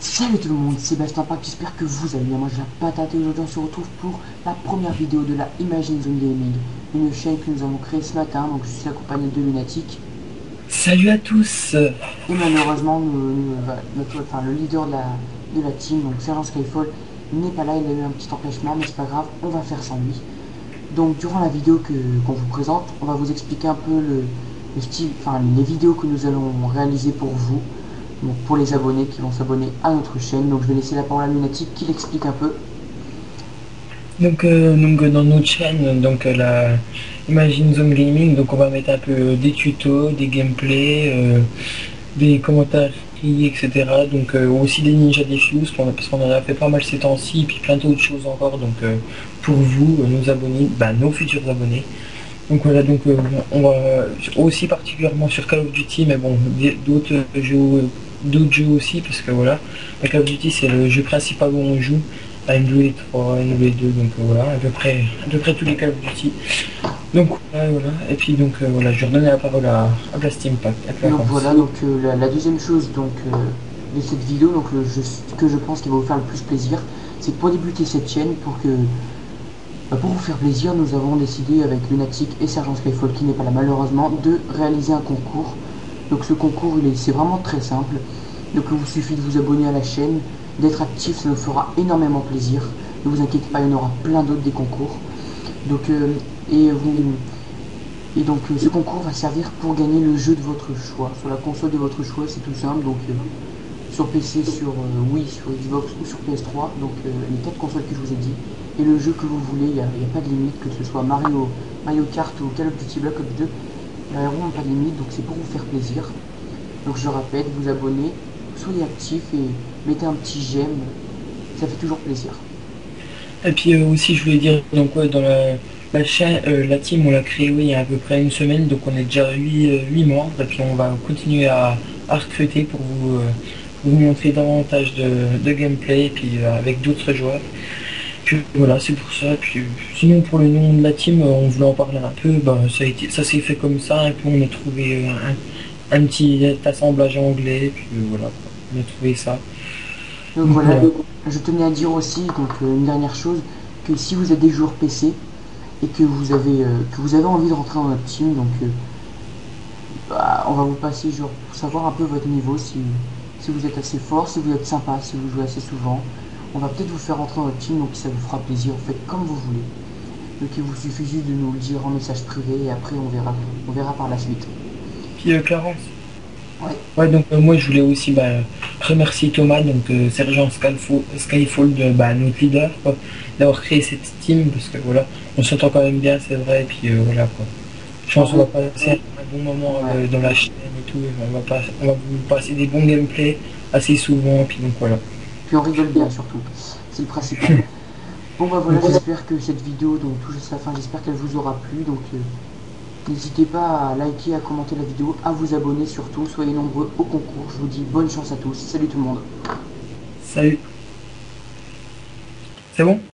Salut tout le monde, c'est Sébastien Park, j'espère que vous allez bien. Moi j'ai la patate et aujourd'hui on se retrouve pour la première vidéo de la Imagine Zone Gaming, une chaîne que nous avons créée ce matin. Donc je suis accompagné de Lunatic Salut à tous. et malheureusement le leader de la team, donc Sergent Skyfall, n'est pas là. Il a eu un petit empêchement mais c'est pas grave, on va faire sans lui. Donc durant la vidéo qu'on vous présente, on va vous expliquer un peu le style, enfin les vidéos que nous allons réaliser pour vous. Donc pour les abonnés qui vont s'abonner à notre chaîne. Donc je vais laisser la parole à Lunatic qui l'explique un peu. Dans notre chaîne, la Imagine Zone Gaming, donc on va mettre un peu des tutos, des gameplays, des commentaires, etc. Aussi des Ninja Defuse, parce qu'on en a fait pas mal ces temps-ci, et puis plein d'autres choses encore. Pour vous, nos abonnés, nos futurs abonnés. On va aussi particulièrement sur Call of Duty, mais bon, d'autres jeux aussi, parce que voilà, Call of Duty c'est le jeu principal où on joue, à MW3, MW2, à peu près tous les Call of Duty. Voilà. Et puis voilà, je vais redonner la parole à Blasteam Pack, à Donc Clarence. voilà, la deuxième chose de cette vidéo, que je pense qui va vous faire le plus plaisir, c'est que pour débuter cette chaîne, pour vous faire plaisir, nous avons décidé avec Lunatic et Sergent Skyfall qui n'est pas là malheureusement, de réaliser un concours. Donc ce concours c'est vraiment très simple. Donc il vous suffit de vous abonner à la chaîne, d'être actif, ça nous fera énormément plaisir. Ne vous inquiétez pas, il y en aura plein d'autres des concours. Donc et vous ce concours va servir pour gagner le jeu de votre choix. Sur la console de votre choix, c'est tout simple. Donc sur PC, sur Wii, sur Xbox ou sur PS3. Donc les 4 consoles que je vous ai dit. Et le jeu que vous voulez, il n'y a pas de limite, que ce soit Mario Kart ou Call of Duty Black Ops 2. Il n'y a vraiment pas de limite, donc c'est pour vous faire plaisir. Donc je répète, vous abonnez, soyez actifs et mettez un petit j'aime. Ça fait toujours plaisir. Et puis aussi, je voulais dire, dans la chaîne, la team, on l'a créée il y a à peu près une semaine, donc on est déjà 8 membres, et puis on va continuer à recruter pour vous montrer davantage de gameplay, et puis avec d'autres joueurs. Puis voilà, c'est pour ça. Puis sinon, pour le nom de la team, on voulait en parler un peu, ça s'est fait comme ça, un peu, on a trouvé un petit assemblage anglais, puis voilà, on a trouvé ça. Donc Donc voilà, voilà. je tenais à dire aussi, une dernière chose, que si vous êtes des joueurs PC et que vous avez envie de rentrer dans notre team, on va vous passer genre pour savoir un peu votre niveau, si vous êtes assez fort, si vous êtes sympa, si vous jouez assez souvent. On va peut-être vous faire rentrer dans notre team, donc ça vous fera plaisir, faites comme vous voulez. Donc il vous suffit juste de nous le dire en message privé et après on verra par la suite. Puis Clarence. Ouais. Ouais, moi je voulais aussi remercier Thomas, Sergent Skyfall, notre leader, quoi, d'avoir créé cette team, parce que voilà, on s'entend quand même bien, c'est vrai, et puis voilà quoi. Je En pense qu'on vrai, va passer un bon moment ouais. dans la chaîne et tout, et on va vous passer des bons gameplays assez souvent, et puis donc voilà. Puis on rigole bien surtout, c'est le principal. Bon bah voilà, j'espère que cette vidéo, donc tout juste la fin, j'espère qu'elle vous aura plu. Donc n'hésitez pas à liker, à commenter la vidéo, à vous abonner surtout. Soyez nombreux au concours. Je vous dis bonne chance à tous. Salut tout le monde. Salut, c'est bon?